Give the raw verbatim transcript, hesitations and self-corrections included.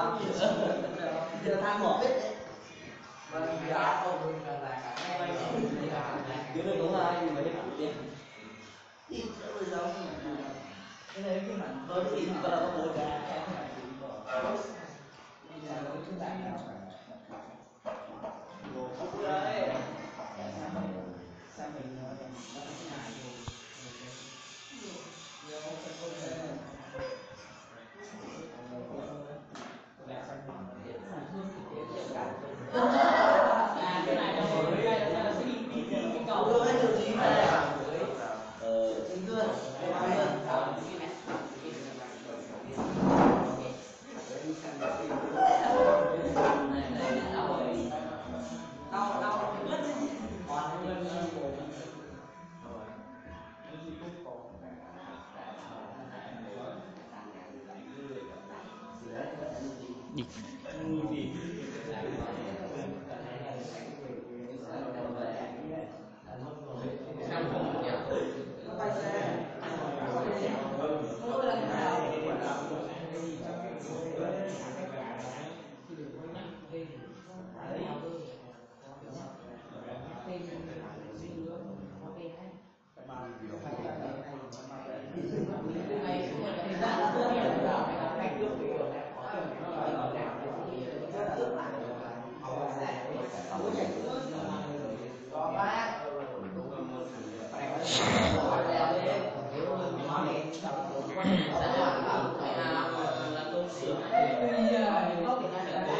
giờ than mỏ hết đấy. Chứ nó cũng ai nhưng mà cái mặt tiền Thì sẽ bây giờ cái này cái mặt đôi khi có là có bố ra sao mình nó cái này cái này là sẽ đi đi cái cầu đưa cái điều gì này ờ xin đưa cái bao nhiêu đau đau mất đi tay xe là tôi sửa